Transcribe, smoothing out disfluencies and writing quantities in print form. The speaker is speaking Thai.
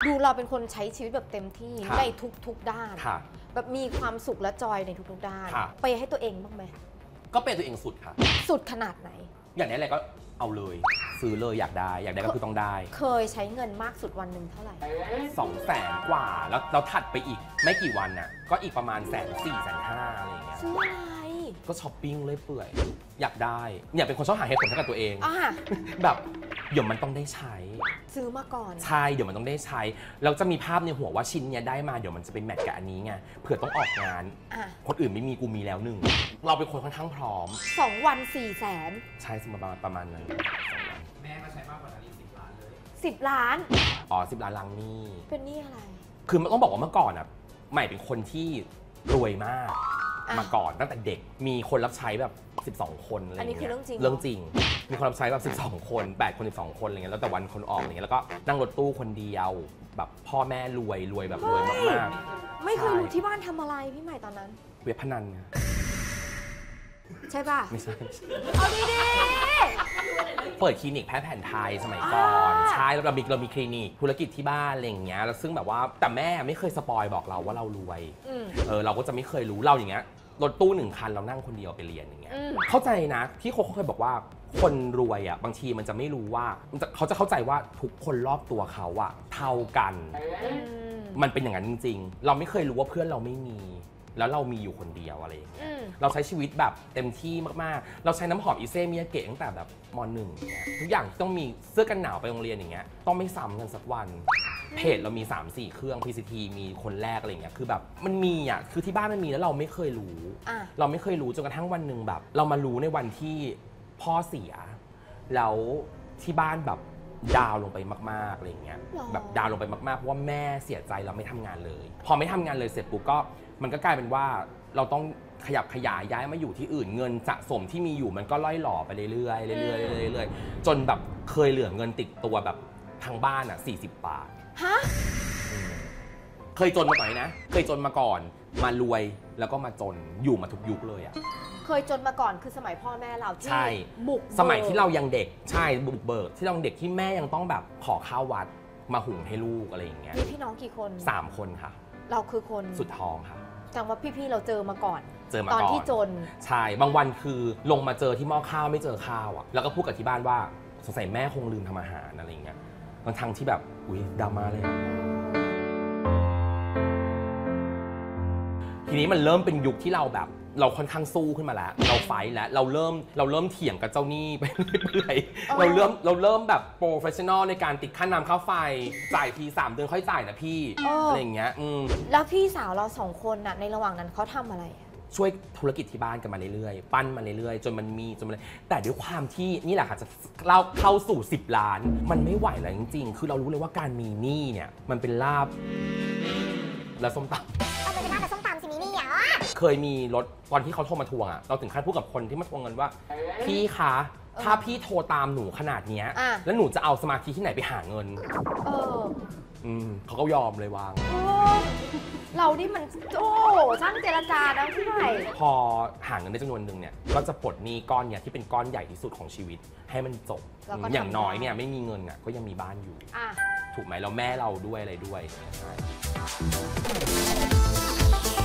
ดูเราเป็นคนใช้ชีวิตแบบเต็มที่ในทุกด้านแบบมีความสุขและจอยในทุกๆด้านไปให้ตัวเองบ้างไหมก็เป็นตัวเองสุดค่ะสุดขนาดไหนอย่างนี้อะไรก็เอาเลยซื้อเลยอยากได้ก็คือต้องได้เคยใช้เงินมากสุดวันหนึ่งเท่าไหร่ 200,000 กว่าแล้วเราถัดไปอีกไม่กี่วันน่ะก็อีกประมาณ140,000 150,000อะไรอย่างเงี้ยซื้ออะไรก็ช้อปปิ้งเลยเปื่อยอยากได้เนี่ยเป็นคนชอบหาเหตุผลให้กับตัวเองแบบเดี๋ยวมันต้องได้ใช้ซื้อมาก่อนใช่เดี๋ยวมันต้องได้ใช้แล้วจะมีภาพในหัวว่าชิ้นเนี้ยได้มาเดี๋ยวมันจะเป็นแมทกับอันนี้ไงเผื่อต้องออกงานคนอื่นไม่มีกูมีแล้ว1เราเป็นคนค่อนข้างพร้อม 2 วัน400,000 ใช่ประมาณนั้นแม่ก็ใช้มากกว่านั้นอีก10 ล้านเลย 10 ล้านอ๋อ10 ล้านลังนี่เป็นนี่อะไรคือมันต้องบอกว่าเมื่อก่อนอ่ะใหม่เป็นคนที่รวยมากมาก่อนตั้งแต่เด็กมีคนรับใช้แบบ12 คนอะไรอย่างเงี้ยอันนี้คือเรื่องจริงมีคนรับใช้แบบ12 คน8 คน12 คนอะไรเงี้ยแล้วแต่วันคนออกอะไรเงี้ยแล้วก็นั่งรถตู้คนเดียวแบบพ่อแม่รวยแบบรวยมากๆไม่เคยรู้ที่บ้านทำอะไรพี่ใหม่ตอนนั้นเว็บพนันใช่ป่ะไม่ใช่เอาดีเปิดคลินิกแพทย์แผนไทยสมัยก่อนใช่แล้วเรามีคลินิกธุรกิจที่บ้านอะไรอย่างเงี้ยแล้วซึ่งแบบว่าแต่แม่ไม่เคยสปอยบอกเราว่าเรารวยเราก็จะไม่เคยรู้เราอย่างเงี้ยรถตู้1 คันเรานั่งคนเดียวไปเรียนอย่างเงี้ยเข้าใจนะที่เขาเคยบอกว่าคนรวยอ่ะบางทีมันจะไม่รู้ว่าเขาจะเข้าใจว่าทุกคนรอบตัวเขาอ่ะเท่ากันมันเป็นอย่างนั้นจริงๆเราไม่เคยรู้ว่าเพื่อนเราไม่มีแล้วเรามีอยู่คนเดียวอะไรอย่างเงี้ยเราใช้ชีวิตแบบเต็มที่มากๆเราใช้น้ำหอมอิเซมิยาเกะตั้งแต่แบบม.1 ทุกอย่างต้องมีเสื้อกันหนาวไปโรงเรียนอย่างเงี้ยต้องไม่ซ้ำกันสักวันเพจเรามี 3-4 เครื่อง PCT มีคนแรกอะไรอย่างเงี้ยคือแบบมันมีอ่ะคือที่บ้านมันมีแล้วเราไม่เคยรู้เราไม่เคยรู้จนกระทั่งวันหนึ่งแบบเรามารู้ในวันที่พ่อเสียแล้วที่บ้านแบบดาวลงไปมากๆอะไรอย่างเงี้ยแบบดาวลงไปมากๆเพราะว่าแม่เสียใจเราไม่ทำงานเลยพอไม่ทำงานเลยเสร็จปุ๊บก็มันก็กลายเป็นว่าเราต้องขยับขยายย้ายมาอยู่ที่อื่นเงินสะสมที่มีอยู่มันก็ล่อยหล่อไปเรื่อยๆจนแบบเคยเหลือเงินติดตัวแบบทางบ้านอ่ะ40 บาทฮะเคยจนมาก่อนนะเคยจนมาก่อนมารวยแล้วก็มาจนอยู่มาทุกยุคเลยอ่ะเคยจนมาก่อนคือสมัยพ่อแม่เราที่บุกสมัยที่เรายังเด็กใช่บุกเบิกที่เราเด็กที่แม่ยังต้องแบบขอข้าววัดมาหุงให้ลูกอะไรอย่างเงี้ยมีพี่น้องกี่คน 3 คนค่ะเราคือคนสุดท้องค่ะจังว่าพี่ๆเราเจอมาก่อนตอนที่จนใช่บางวันคือลงมาเจอที่หม้อข้าวไม่เจอข้าวอ่ะแล้วก็พูดกับที่บ้านว่าสงสัยแม่คงลืมทำอาหารอะไรอย่างเงี้ยบางทางที่แบบอุ๊ยดราม่าเลยทีนี้มันเริ่มเป็นยุคที่เราแบบเราค่อนข้างสู้ขึ้นมาแล้วเราไฟท์แล้วเราเริ่มเถียงกับเจ้าหนี้ไปเรื่อยๆเราเริ่มแบบโปรเฟชชั่นอลในการติดค่าน้ำค่าไฟจ่ายที3 เดือนค่อยจ่ายนะพี่อะไรอย่างเงี้ยแล้วพี่สาวเรา2 คนน่ะในระหว่างนั้นเขาทำอะไรช่วยธุรกิจที่บ้านกันมาเรื่อยๆปั้นมาเรื่อยๆจนมันแต่ด้วยความที่นี่แหละค่ะจะเข้าสู่10 ล้านมันไม่ไหวแล้วจริงๆคือเรารู้เลยว่าการมีหนี้เนี่ยมันเป็นลาภและส้มตำเคยมีรถตอนที่เขาโทรมาทวงอ่ะเราถึงขั้นพูดกับคนที่มาทวงเงินว่าพี่คะถ้าพี่โทรตามหนูขนาดเนี้ยแล้วหนูจะเอาสมาธิที่ไหนไปหาเงินเขาก็ยอมเลยวางเรานี่มันโอ้ช่างเจรจานะพี่ใหม่พอหาเงินได้จำนวนหนึ่งเนี่ยก็จะปลดหนี้ก้อนเนี่ยที่เป็นก้อนใหญ่ที่สุดของชีวิตให้มันจบอย่างน้อยเนี่ยไม่มีเงินอ่ะก็ยังมีบ้านอยู่ถูกไหมเราแม่เราด้วยอะไรด้วยใช่